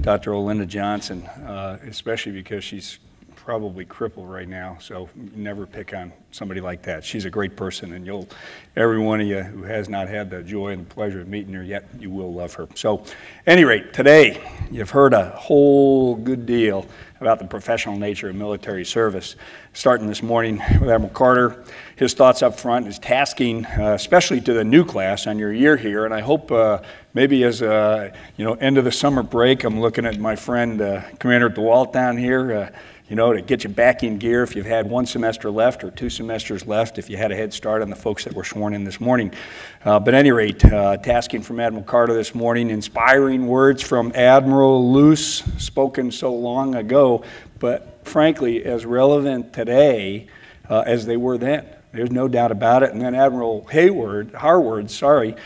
Dr. Olinda Johnson, especially because she's probably crippled right now, so never pick on somebody like that. She's a great person, and every one of you who has not had the joy and the pleasure of meeting her yet, you will love her. So, at any rate, today, you've heard a whole good deal about the professional nature of military service. Starting this morning with Admiral Carter, his thoughts up front, his tasking, especially to the new class on your year here, and I hope maybe as end of the summer break, I'm looking at my friend Commander DeWalt down here, to get you back in gear if you've had one semester left or 2 semesters left, if you had a head start on the folks that were sworn in this morning. But at any rate, tasking from Admiral Carter this morning, inspiring words from Admiral Luce, spoken so long ago, but frankly as relevant today as they were then. There's no doubt about it. And then Admiral Harward's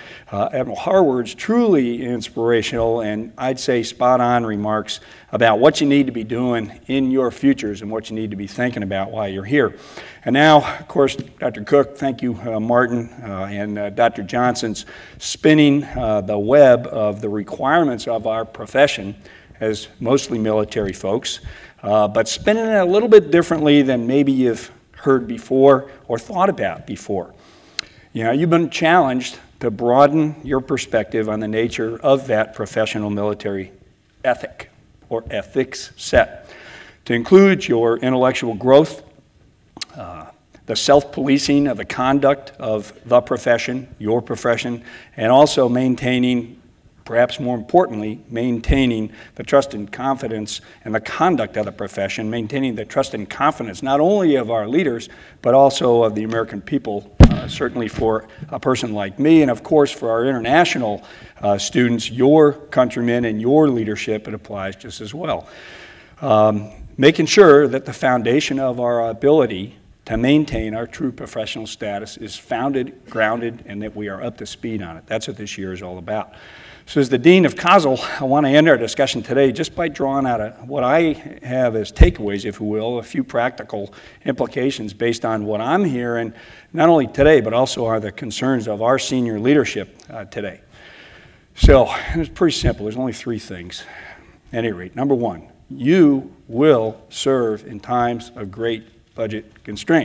truly inspirational and I'd say spot-on remarks about what you need to be doing in your futures and what you need to be thinking about while you're here. And now, of course, Dr. Cook, thank you, Martin, and Dr. Johnson's spinning the web of the requirements of our profession as mostly military folks, but spinning it a little bit differently than maybe you've heard before or thought about before. You've been challenged to broaden your perspective on the nature of that professional military ethic or ethics set, to include your intellectual growth, the self-policing of the conduct of the profession, your profession, and also maintaining, perhaps more importantly, maintaining the trust and confidence and the conduct of the profession, maintaining the trust and confidence not only of our leaders, but also of the American people, certainly for a person like me, and of course for our international students, your countrymen and your leadership, it applies just as well. Making sure that the foundation of our ability to maintain our true professional status is founded, grounded, and that we are up to speed on it. That's what this year is all about. So as the Dean of COSL, I want to end our discussion today just by drawing out what I have as takeaways, if you will, a few practical implications based on what I'm hearing, not only today, but also are the concerns of our senior leadership today. So it's pretty simple. There's only 3 things. At any rate, number 1, you will serve in times of great budget constraint.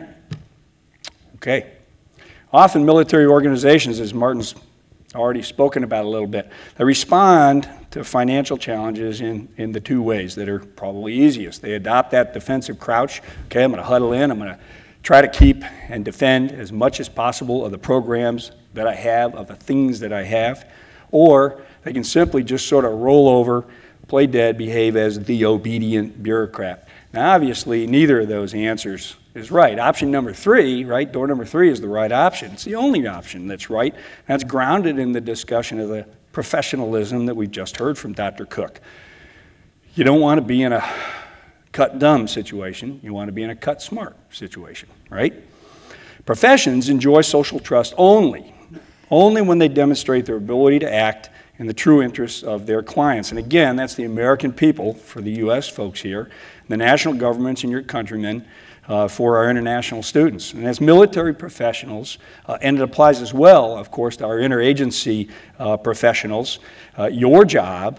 Okay. Often military organizations, as Martin's already spoken about a little bit, they respond to financial challenges in the 2 ways that are probably easiest. They adopt that defensive crouch. Okay, I'm going to huddle in. I'm going to try to keep and defend as much as possible of the programs that I have, of the things that I have. Or they can simply just sort of roll over, play dead, behave as the obedient bureaucrat. Now, obviously, neither of those answers is right. Option number 3, right, door number 3 is the right option. It's the only option that's right. That's grounded in the discussion of the professionalism that we've just heard from Dr. Cook. You don't want to be in a cut dumb situation. You want to be in a cut smart situation, right? Professions enjoy social trust only when they demonstrate their ability to act in the true interests of their clients. And again, that's the American people, for the U.S. folks here, the national governments and your countrymen, for our international students. And as military professionals, and it applies as well, of course, to our interagency professionals, your job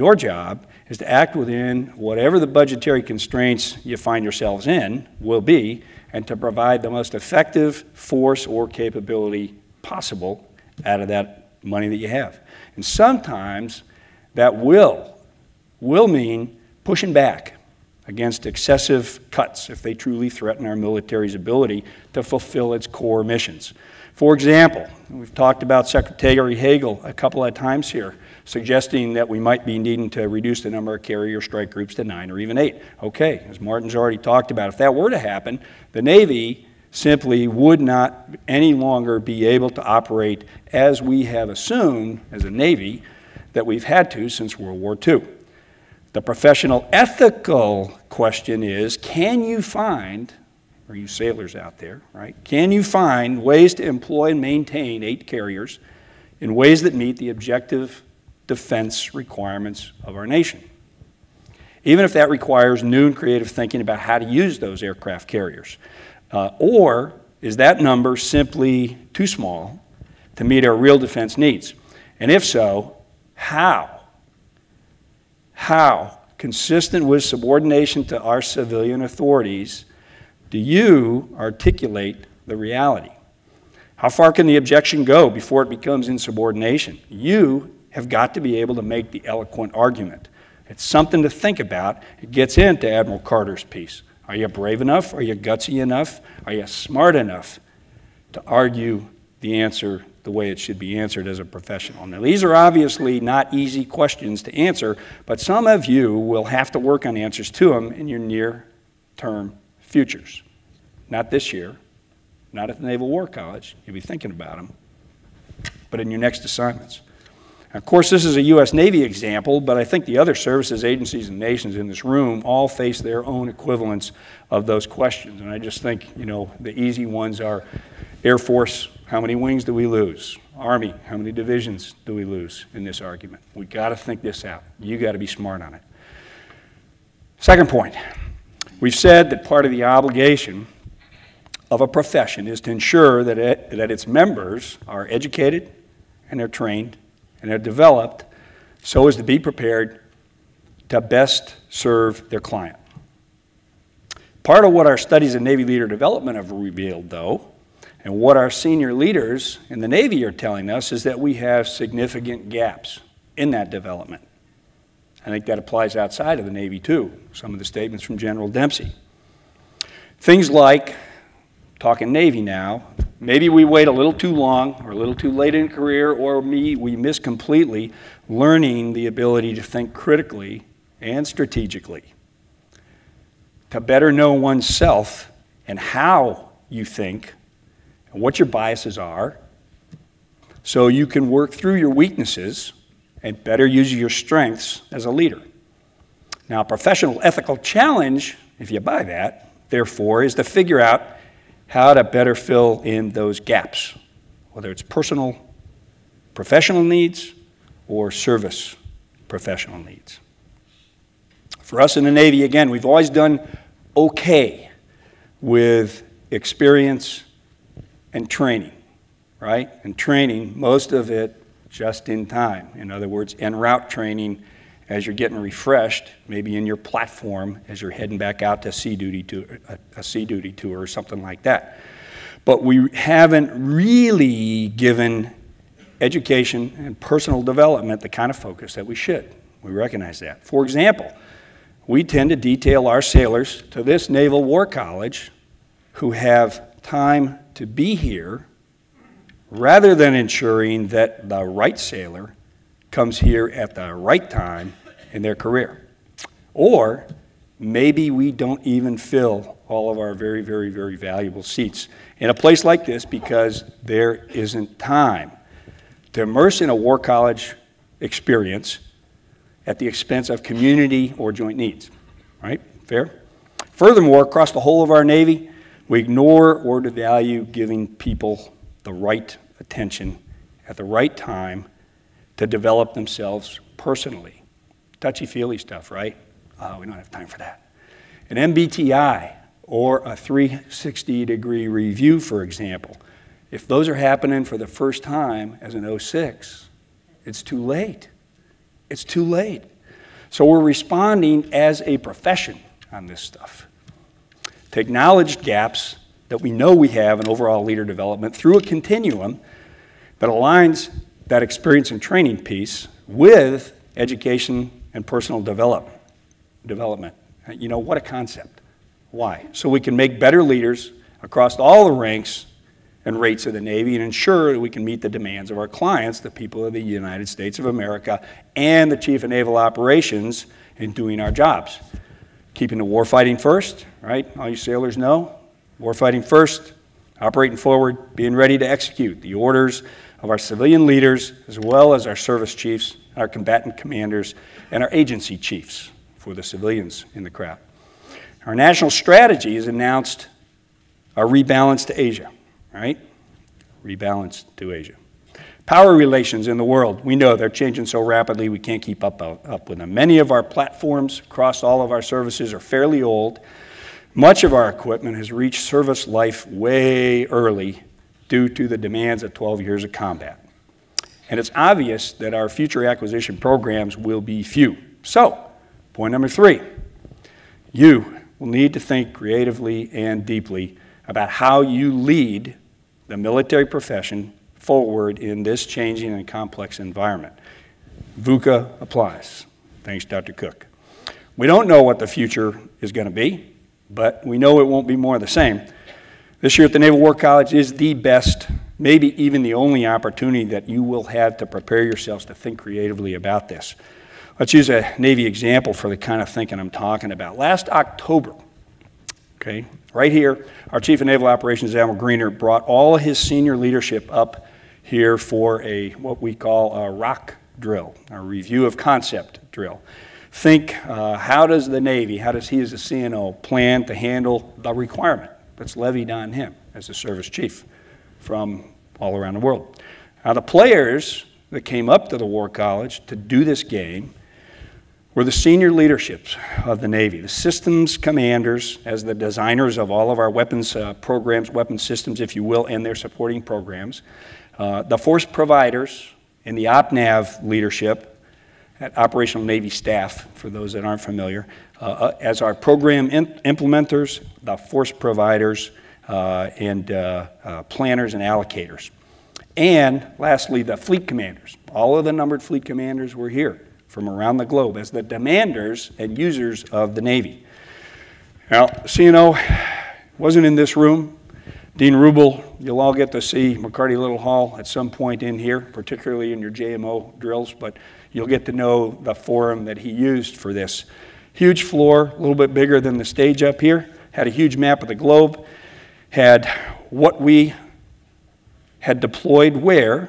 is to act within whatever the budgetary constraints you find yourselves in will be, and to provide the most effective force or capability possible out of that money that you have. And sometimes that will mean pushing back against excessive cuts if they truly threaten our military's ability to fulfill its core missions. For example, we've talked about Secretary Hagel a couple of times here, suggesting that we might be needing to reduce the number of carrier strike groups to 9 or even 8. Okay, as Martin's already talked about, if that were to happen, the Navy simply would not any longer be able to operate as we have assumed as a Navy that we've had to since World War II. The professional ethical question is, can you find, or you sailors out there, right? Can you find ways to employ and maintain 8 carriers in ways that meet the objective defense requirements of our nation? Even if that requires new and creative thinking about how to use those aircraft carriers. Or is that number simply too small to meet our real defense needs? And if so, how? how, consistent with subordination to our civilian authorities, do you articulate the reality? How far can the objection go before it becomes insubordination? You have got to be able to make the eloquent argument. It's something to think about. It gets into Admiral Carter's piece. Are you brave enough? Are you gutsy enough? Are you smart enough to argue the answer the way it should be answered as a professional? Now, these are obviously not easy questions to answer, but some of you will have to work on answers to them in your near-term futures. Not this year, not at the Naval War College. You'll be thinking about them, but in your next assignments. Of course, this is a U.S. Navy example, but I think the other services, agencies, and nations in this room all face their own equivalents of those questions. And I just think, the easy ones are Air Force, how many wings do we lose? Army, how many divisions do we lose in this argument? We've got to think this out. You've got to be smart on it. Second point, we've said that part of the obligation of a profession is to ensure that its members are educated and they're trained and they're developed so as to be prepared to best serve their client. Part of what our studies in Navy leader development have revealed, though, and what our senior leaders in the Navy are telling us, is that we have significant gaps in that development. I think that applies outside of the Navy, too. Some of the statements from General Dempsey. Things like, talking Navy now, maybe we wait a little too long or a little too late in career, or we miss completely learning the ability to think critically and strategically, to better know oneself and how you think and what your biases are, so you can work through your weaknesses and better use your strengths as a leader. Now, a professional ethical challenge, if you buy that, therefore, is to figure out how to better fill in those gaps, whether it's personal, professional needs or service professional needs. For us in the Navy, again, we've always done okay with experience and training, right? And training, most of it just in time. In other words, en route training as you're getting refreshed, maybe in your platform as you're heading back out to a sea duty tour or something like that. But we haven't really given education and personal development the kind of focus that we should. We recognize that. For example, we tend to detail our sailors to this Naval War College who have time to be here rather than ensuring that the right sailor comes here at the right time in their career. Or maybe we don't even fill all of our very, very, very valuable seats in a place like this because there isn't time to immerse in a war college experience at the expense of community or joint needs, right? Fair? Furthermore, across the whole of our Navy, we ignore or devalue giving people the right attention at the right time to develop themselves personally. Touchy-feely stuff, right? We don't have time for that. An MBTI or a 360-degree review, for example, if those are happening for the first time as an 06, it's too late. It's too late. So we're responding as a profession on this stuff to acknowledge gaps that we know we have in overall leader development through a continuum that aligns that experience and training piece with education and personal development. What a concept. Why? So we can make better leaders across all the ranks and rates of the Navy and ensure that we can meet the demands of our clients, the people of the United States of America, and the Chief of Naval Operations in doing our jobs. Keeping the warfighting first, right? All you sailors know, warfighting first, operating forward, being ready to execute the orders of our civilian leaders, as well as our service chiefs, our combatant commanders, and our agency chiefs for the civilians in the crowd. Our national strategy has announced a rebalance to Asia, right? Rebalance to Asia. Power relations in the world, we know they're changing so rapidly we can't keep up with them. Many of our platforms across all of our services are fairly old. Much of our equipment has reached service life way early due to the demands of 12 years of combat. And it's obvious that our future acquisition programs will be few. So, Point number 3, you will need to think creatively and deeply about how you lead the military profession forward in this changing and complex environment. VUCA applies. Thanks, Dr. Cook. We don't know what the future is going to be, but we know it won't be more of the same. This year at the Naval War College is the best, maybe even the only opportunity that you will have to prepare yourselves to think creatively about this. Let's use a Navy example for the kind of thinking I'm talking about. Last October, okay, right here, our Chief of Naval Operations, Admiral Greener, brought all his senior leadership up here for what we call a ROC drill, a review of concept drill. Think, how does the Navy, how does he as a CNO plan to handle the requirement that's levied on him as a service chief from all around the world? Now, the players that came up to the War College to do this game were the senior leaderships of the Navy, the systems commanders as the designers of all of our weapons programs, weapons systems, if you will, and their supporting programs, the force providers in the OpNav leadership, at Operational Navy Staff, for those that aren't familiar, as our program implementers, the force providers, and planners and allocators. And lastly, the fleet commanders. All of the numbered fleet commanders were here from around the globe as the demanders and users of the Navy. Now, CNO wasn't in this room. Dean Rubel, you'll all get to see McCarty Little Hall at some point in here, particularly in your JMO drills, but you'll get to know the forum that he used for this. Huge floor, a little bit bigger than the stage up here, had a huge map of the globe, had what we had deployed where,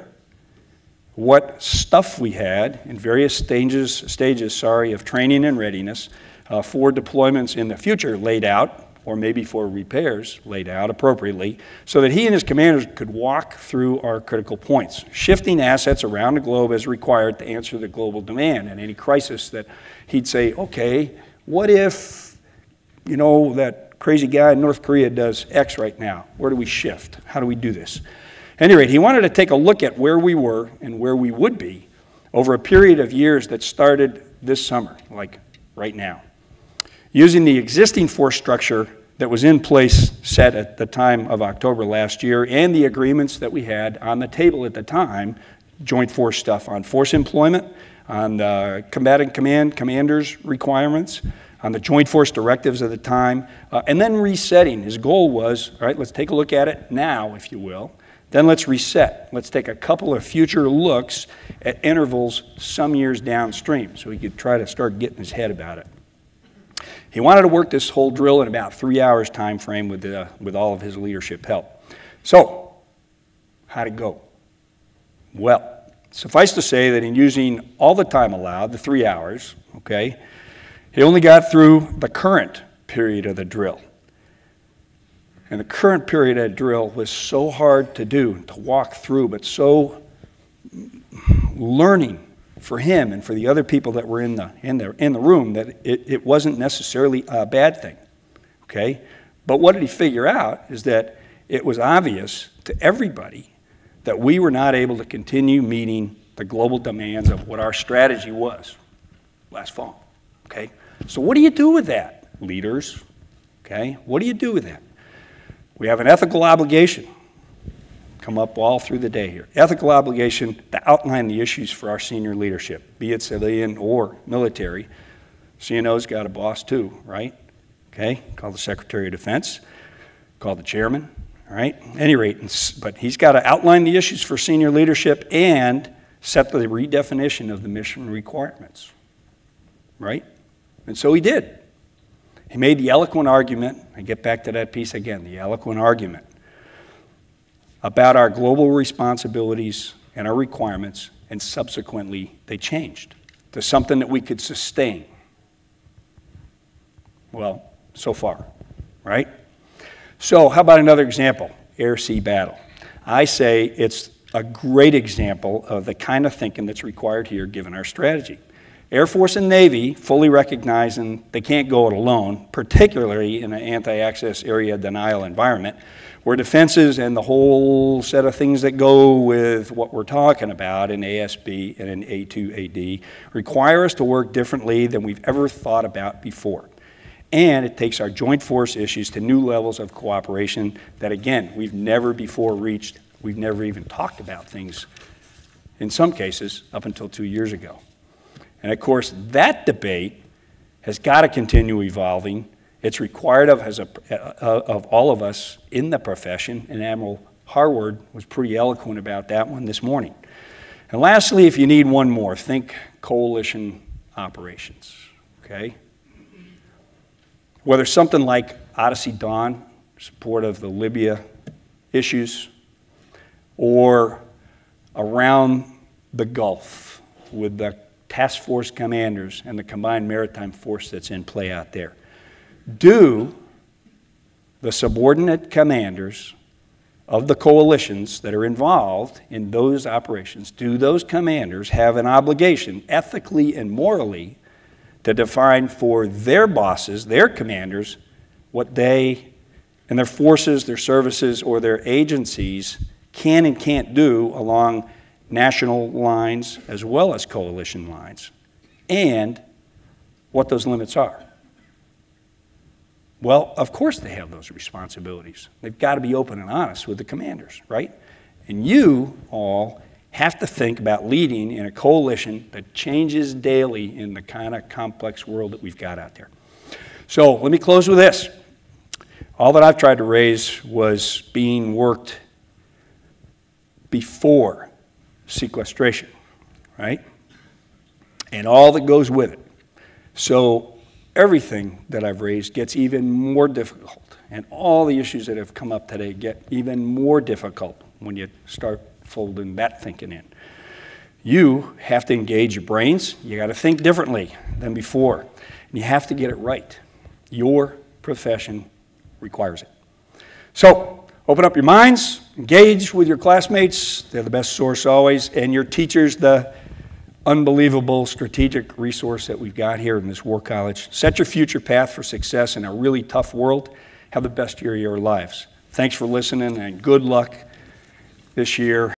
what stuff we had in various stages of training and readiness for deployments in the future laid out, or maybe for repairs laid out appropriately, so that he and his commanders could walk through our critical points, shifting assets around the globe as required to answer the global demand and any crisis that he'd say, okay, what if, you know, that crazy guy in North Korea does X right now? Where do we shift? How do we do this? At any rate, he wanted to take a look at where we were and where we would be over a period of years that started this summer, like right now. Using the existing force structure that was in place set at the time of October last year and the agreements that we had on the table at the time, joint force stuff on force employment, on the combatant commanders' requirements, on the joint force directives of the time, and then resetting. His goal was, all right, let's take a look at it now, if you will. Then let's reset. Let's take a couple of future looks at intervals some years downstream so he could try to start getting his head about it. He wanted to work this whole drill in about 3 hours time frame with all of his leadership help. So, how'd it go? Well, suffice to say that in using all the time allowed, the 3 hours, okay, he only got through the current period of the drill. And the current period of the drill was so hard to do, to walk through, but so learning for him and for the other people that were in the room that it wasn't necessarily a bad thing, okay? But what did he figure out is that it was obvious to everybody that we were not able to continue meeting the global demands of what our strategy was last fall, okay? So what do you do with that, leaders, okay? What do you do with that? We have an ethical obligation, come up all through the day here, ethical obligation to outline the issues for our senior leadership, be it civilian or military. CNO's got a boss too, right? Okay, called the Secretary of Defense, called the chairman, all right? At any rate, but he's got to outline the issues for senior leadership and set the redefinition of the mission requirements, right? And so he did. He made the eloquent argument, I get back to that piece again, the eloquent argument about our global responsibilities and our requirements, and subsequently they changed to something that we could sustain. Well, so far, right? So how about another example, air-sea battle? I say it's a great example of the kind of thinking that's required here given our strategy. Air Force and Navy fully recognizing they can't go it alone, particularly in an anti-access area denial environment, where defenses and the whole set of things that go with what we're talking about in ASB and in A2AD require us to work differently than we've ever thought about before. And it takes our joint force issues to new levels of cooperation that, again, we've never before reached. We've never even talked about things, in some cases, up until 2 years ago. And of course, that debate has got to continue evolving. It's required of all of us in the profession, and Admiral Harward was pretty eloquent about that one this morning. And lastly, if you need one more, think coalition operations, okay? Whether something like Odyssey Dawn, support of the Libya issues, or around the Gulf with the task force commanders and the combined maritime force that's in play out there. Do the subordinate commanders of the coalitions that are involved in those operations, do those commanders have an obligation, ethically and morally, to define for their bosses, their commanders, what they and their forces, their services, or their agencies can and can't do along national lines as well as coalition lines, and what those limits are? Well, of course they have those responsibilities. They've got to be open and honest with the commanders, right? And you all have to think about leading in a coalition that changes daily in the kind of complex world that we've got out there. So let me close with this. All that I've tried to raise was being worked before sequestration, right? And all that goes with it. So everything that I've raised gets even more difficult, and all the issues that have come up today get even more difficult when you start folding that thinking in. You have to engage your brains. You got to think differently than before, and you have to get it right. Your profession requires it. So open up your minds, engage with your classmates. They're the best source always, and your teachers, the unbelievable strategic resource that we've got here in this War College. Set your future path for success in a really tough world. Have the best year of your lives. Thanks for listening, and good luck this year.